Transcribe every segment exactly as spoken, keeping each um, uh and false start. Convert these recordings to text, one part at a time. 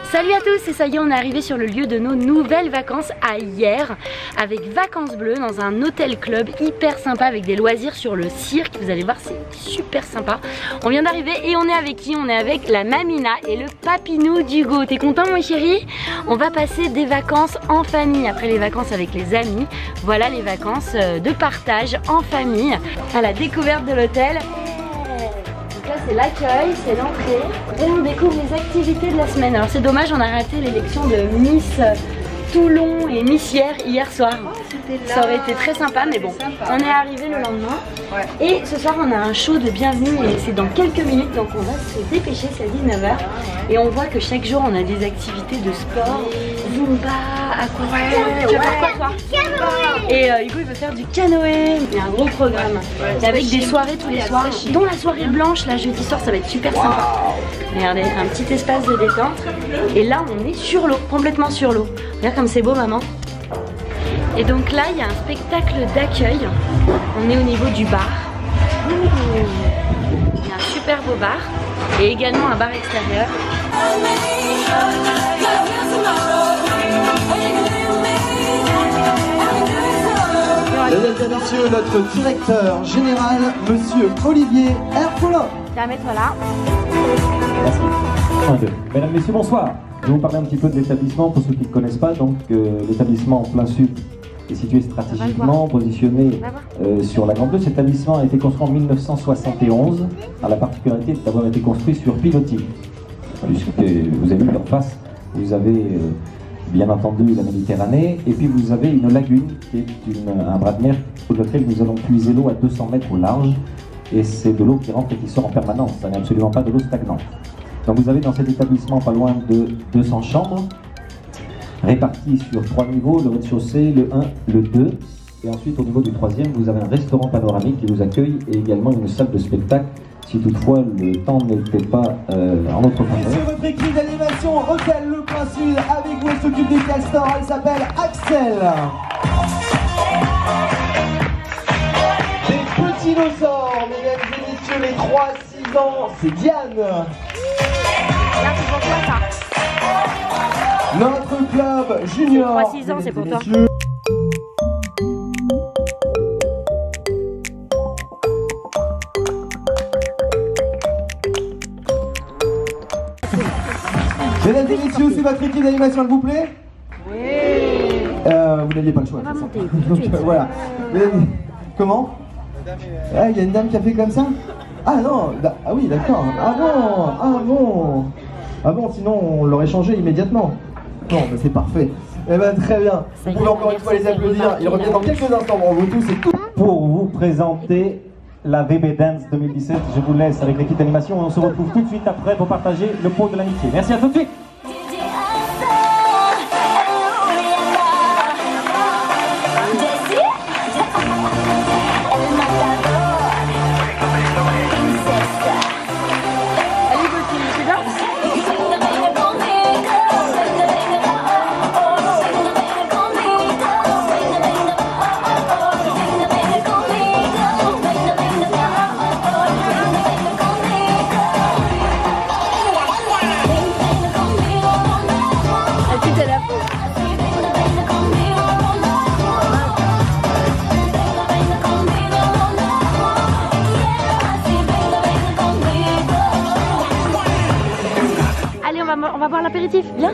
Salut à tous, et ça y est, on est arrivé sur le lieu de nos nouvelles vacances à Hyères avec Vacances Bleues dans un hôtel club hyper sympa avec des loisirs sur le cirque. Vous allez voir, c'est super sympa. On vient d'arriver et on est avec qui? On est avec la Mamina et le papinou d'Hugo. T'es content mon chéri? On va passer des vacances en famille après les vacances avec les amis. Voilà les vacances de partage en famille à la découverte de l'hôtel. Là c'est l'accueil, c'est l'entrée et on découvre les activités de la semaine. Alors c'est dommage, on a raté l'élection de Miss Toulon et Miss Hyères hier soir. Oh, ça aurait été très sympa, mais bon, sympa. On est arrivé le lendemain. Ouais. Et ce soir on a un show de bienvenue et c'est dans quelques minutes, donc on va se dépêcher, c'est à dix-neuf heures. Et on voit que chaque jour on a des activités de sport, zumba, aquarelle. Tu vas faire quoi toi? Et euh, Hugo il veut faire du canoë. Il y a un gros programme ouais, avec des soirées tous les soirs, dont la soirée blanche là jeudi soir, ça va être super sympa. Regardez, un petit espace de détente. Et là on est sur l'eau, complètement sur l'eau. Regarde comme c'est beau maman. Et donc là il y a un spectacle d'accueil. On est au niveau du bar. Il y a un super beau bar et également un bar extérieur. Mesdames et messieurs, notre directeur général, monsieur Olivier Herfoulin. Tu vas mettre là. Merci. un, deux. Mesdames, messieurs, bonsoir. Je vais vous parler un petit peu de l'établissement pour ceux qui ne connaissent pas. Donc, euh, l'établissement en plein sud est situé stratégiquement, positionné euh, sur la Grande Bleue. Cet établissement a été construit en mille neuf cent soixante et onze, a la particularité d'avoir été construit sur pilotis. Puisque vous avez vu en face, vous avez euh, bien entendu la Méditerranée, et puis vous avez une lagune qui est une, un bras de mer au lequel nous allons puiser l'eau à deux cents mètres au large, et c'est de l'eau qui rentre et qui sort en permanence, ça n'est absolument pas de l'eau stagnante. Donc vous avez dans cet établissement pas loin de deux cents chambres, réparties sur trois niveaux, le rez-de-chaussée, le un, le deux, et ensuite au niveau du troisième, vous avez un restaurant panoramique qui vous accueille, et également une salle de spectacle, si toutefois le temps n'était pas euh, en notre faveur. C'est votre équipe d'animation Hôtel Le Plein Sud, avec vous elle s'occupe des castors, elle s'appelle Axel. Les petits dinosaures, mesdames et messieurs, les trois à six ans, c'est Diane. Là c'est pour toi ça. Notre club junior. trois à six ans c'est pour toi. Mesdames et messieurs, c'est votre équipe d'animation, elle vous plaît? Oui. Euh, vous n'aviez pas le choix. On va monter. Donc, euh, voilà. Mesdames... Comment? Ah, il y a une dame qui a fait comme ça? Ah non, ah oui, d'accord. Ah bon, ah bon. Ah bon, sinon on l'aurait changé immédiatement. Non, mais c'est parfait. Eh ben très bien. Vous pouvez encore une fois les applaudir. Ils reviennent dans quelques instants pour vous tous et tout. Pour vous présenter la V B Dance deux mille dix-sept, je vous laisse avec l'équipe d'animation et on se retrouve tout de suite après pour partager le pot de l'amitié. Merci, à tout de suite. On va boire l'apéritif, viens.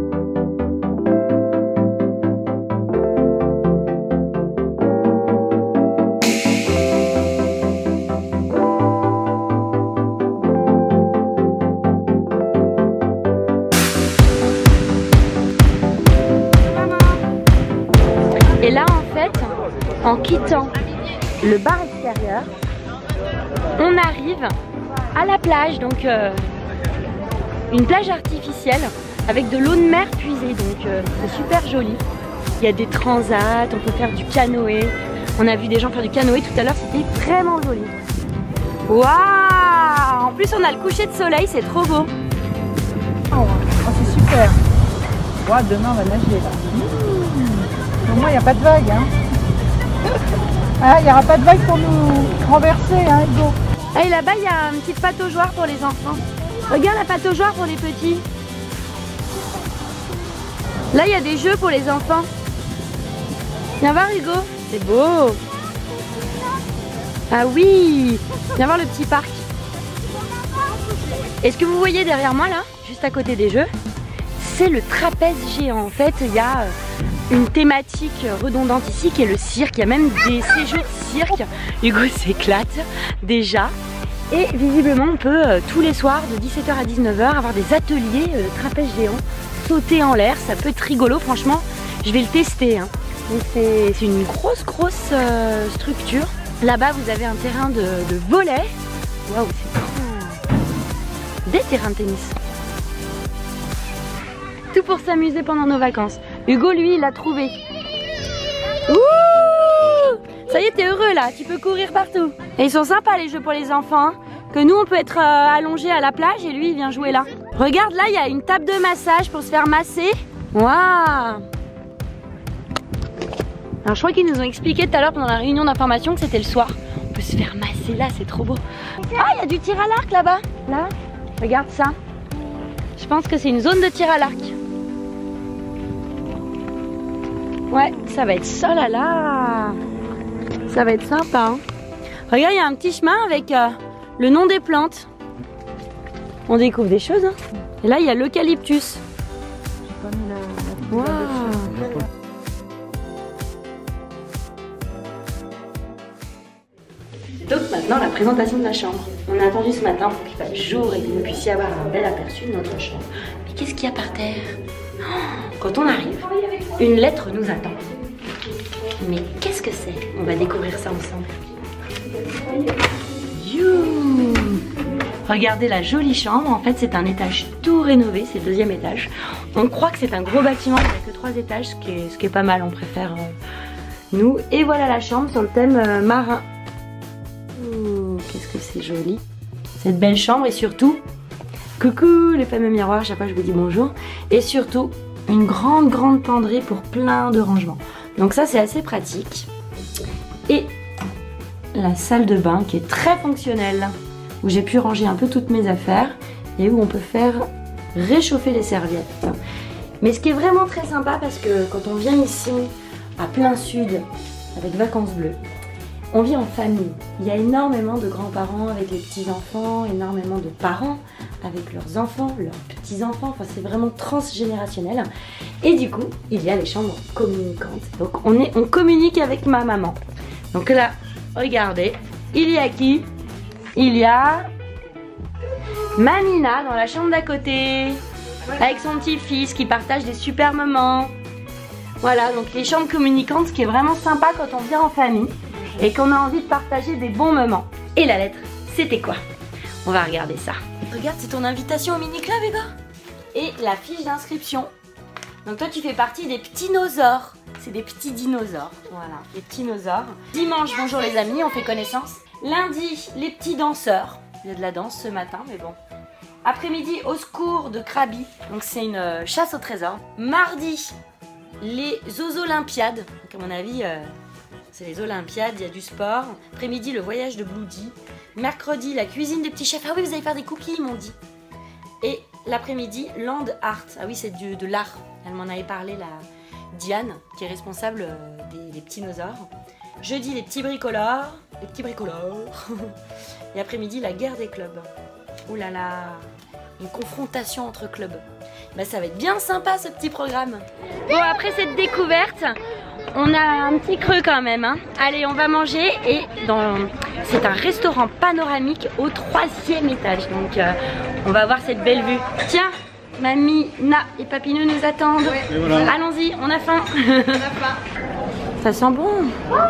Et là en fait, en quittant le bar extérieur, on arrive à la plage, donc euh, une plage artificielle avec de l'eau de mer puisée, donc euh, c'est super joli. Il y a des transats, on peut faire du canoë. On a vu des gens faire du canoë tout à l'heure, c'était vraiment joli. Waouh! En plus on a le coucher de soleil, c'est trop beau. Oh, oh c'est super. Wow, demain on va nager là. Mmh. Au moins il n'y a pas de vague. Hein. Ah, il n'y aura pas de vague pour nous renverser, hein, Hugo. Ah, et là-bas, il y a une petite pataugeoire pour les enfants. Regarde la pataugeoire pour les petits. Là, il y a des jeux pour les enfants. Viens voir, Hugo. C'est beau. Ah oui. Viens voir le petit parc. Et ce que vous voyez derrière moi, là, juste à côté des jeux, c'est le trapèze géant. En fait, il y a une thématique redondante ici qui est le cirque. Il y a même des séjours cirque. Hugo s'éclate déjà. Et visiblement, on peut euh, tous les soirs de dix-sept heures à dix-neuf heures avoir des ateliers euh, de trapèze géant, sauter en l'air. Ça peut être rigolo, franchement. Je vais le tester. Hein. Donc c'est une grosse, grosse euh, structure. Là-bas, vous avez un terrain de, de volley. Waouh, c'est trop. Des terrains de tennis. Tout pour s'amuser pendant nos vacances. Hugo, lui, il l'a trouvé. Ouh! Ça y est, t'es heureux là, tu peux courir partout. Et ils sont sympas les jeux pour les enfants. Hein. Que nous, on peut être euh, allongés à la plage et lui, il vient jouer là. Regarde, là, il y a une table de massage pour se faire masser. Waouh! Alors, je crois qu'ils nous ont expliqué tout à l'heure pendant la réunion d'information que c'était le soir. On peut se faire masser là, c'est trop beau. Ah, il y a du tir à l'arc là-bas. Là, regarde ça. Je pense que c'est une zone de tir à l'arc. Ouais, ça va être ça là là. Ça va être sympa. Hein. Regarde, il y a un petit chemin avec euh, le nom des plantes. On découvre des choses. Hein. Et là, il y a l'eucalyptus. Wow. Donc maintenant, la présentation de la chambre. On a attendu ce matin pour qu'il fasse jour et que vous puissiez avoir un bel aperçu de notre chambre. Mais qu'est-ce qu'il y a par terre? Quand on arrive, une lettre nous attend. Mais qu'est-ce que c'est? On va découvrir ça ensemble. You. Regardez la jolie chambre. En fait, c'est un étage tout rénové. C'est le deuxième étage. On croit que c'est un gros bâtiment. Il n'y a que trois étages, ce qui est, ce qui est pas mal. On préfère euh, nous. Et voilà la chambre sur le thème euh, marin. Qu'est-ce que c'est joli. Cette belle chambre et surtout, coucou les fameux miroirs. Chaque fois, je vous dis bonjour. Et surtout, une grande, grande penderie pour plein de rangements. Donc ça, c'est assez pratique. Et la salle de bain qui est très fonctionnelle, où j'ai pu ranger un peu toutes mes affaires et où on peut faire réchauffer les serviettes. Mais ce qui est vraiment très sympa, parce que quand on vient ici, à plein sud, avec Vacances Bleues, on vit en famille. Il y a énormément de grands-parents avec les petits-enfants, énormément de parents avec leurs enfants, leurs petits-enfants. Enfin, c'est vraiment transgénérationnel. Et du coup, il y a les chambres communicantes. Donc, on, est, on communique avec ma maman. Donc là, regardez, il y a qui? Il y a Mamina dans la chambre d'à côté, avec son petit-fils qui partage des super moments. Voilà, donc les chambres communicantes, ce qui est vraiment sympa quand on vient en famille et qu'on a envie de partager des bons moments. Et la lettre, c'était quoi? On va regarder ça. Regarde, c'est ton invitation au mini-club, Hugo. Et la fiche d'inscription. Donc toi, tu fais partie des petits dinosaures. C'est des petits dinosaures. Voilà, les petits dinosaures. Dimanche, bonjour les amis, on fait connaissance. Lundi, les petits danseurs. Il y a de la danse ce matin, mais bon. Après-midi, au secours de Krabi. Donc c'est une euh, chasse au trésor. Mardi, les Olympiades. Donc à mon avis... Euh, c'est les Olympiades, il y a du sport. Après-midi, le voyage de Bloody. Mercredi, la cuisine des petits chefs. Ah oui, vous allez faire des cookies, ils m'ont dit. Et l'après-midi, Land Art. Ah oui, c'est de l'art. Elle m'en avait parlé, la Diane, qui est responsable des, des petits dinosaures. Jeudi, les petits bricoleurs. Les petits bricoleurs. Et après-midi, la guerre des clubs. Ouh là là, une confrontation entre clubs. Bah, ça va être bien sympa, ce petit programme. Bon, après cette découverte... On a un petit creux quand même, hein. Allez, on va manger et dans... c'est un restaurant panoramique au troisième étage. Donc euh, on va voir cette belle vue. Tiens, mamie, Na et Papinou nous attendent. Ouais. Voilà. Allons-y, on a faim. On a faim. Ça sent bon.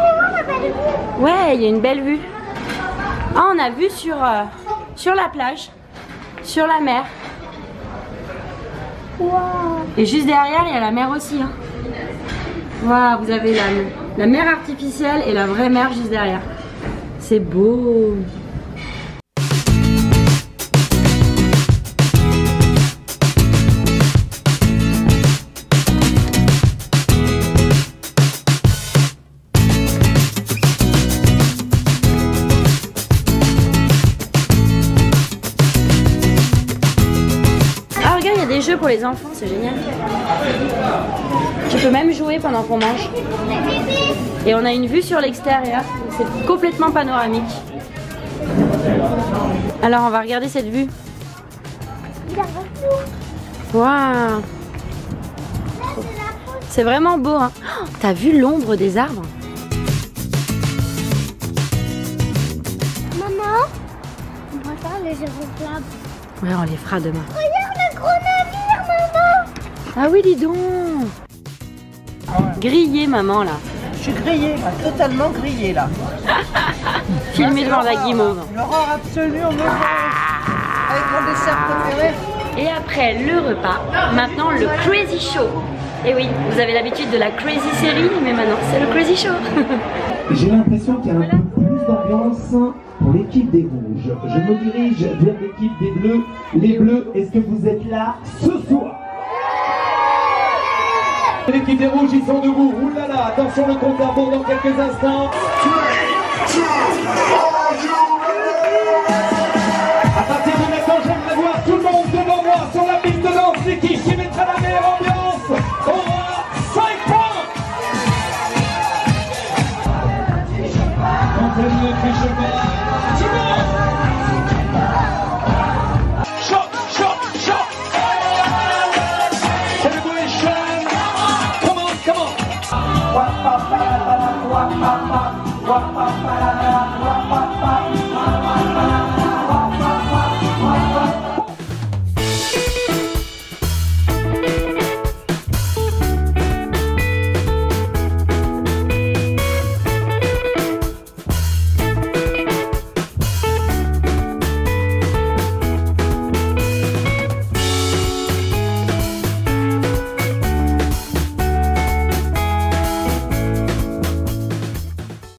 Ouais, il y a une belle vue. Ah, on a vu sur, euh, sur la plage, sur la mer. Wow. Et juste derrière, il y a la mer aussi, hein. Voilà, vous avez la, la mer artificielle et la vraie mer juste derrière. C'est beau. Ah regarde, il y a des des jeux pour les enfants, c'est génial. Tu peux même jouer pendant qu'on mange. Et on a une vue sur l'extérieur, c'est complètement panoramique. Alors on va regarder cette vue. Waouh! C'est vraiment beau, hein? Oh, t'as vu l'ombre des arbres? Maman, on va faire les aéroplanes. Ouais, on les fera demain. Regarde le gros navire, maman. Ah oui, dis donc. Grillé, maman, là. Je suis grillée, là, totalement grillée là. Filmé devant la guimauve. L'horreur absolue, on me voit. Avec mon dessert préféré. Et après le repas, maintenant le Crazy Show. Et oui, vous avez l'habitude de la Crazy série, mais maintenant c'est le Crazy Show. J'ai l'impression qu'il y a un peu plus d'ambiance pour l'équipe des rouges. Je me dirige vers l'équipe des bleus. Les bleus, est-ce que vous êtes là ce soir? L'équipe des rouges, ils sont debout. Ouh là là, attention le compte à rebours dans quelques instants. trois, deux, un.